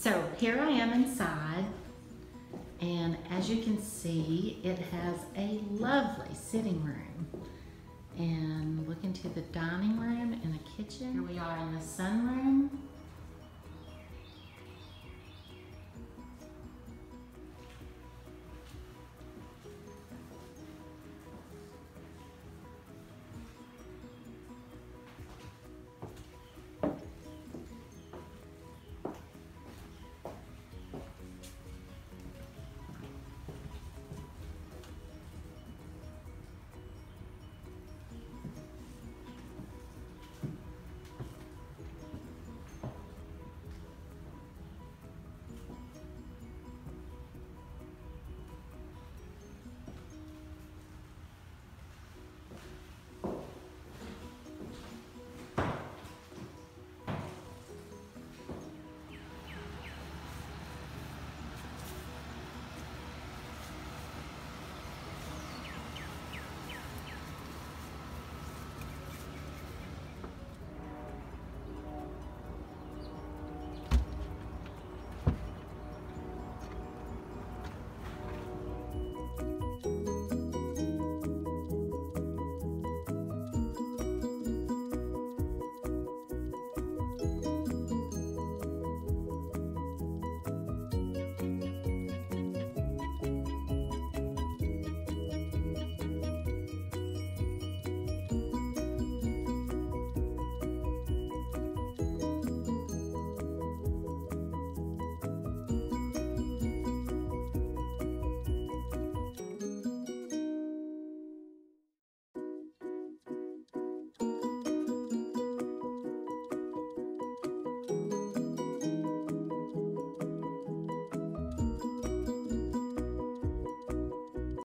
So here I am inside, and as you can see, it has a lovely sitting room. And look into the dining room and the kitchen. Here we are in the sunroom.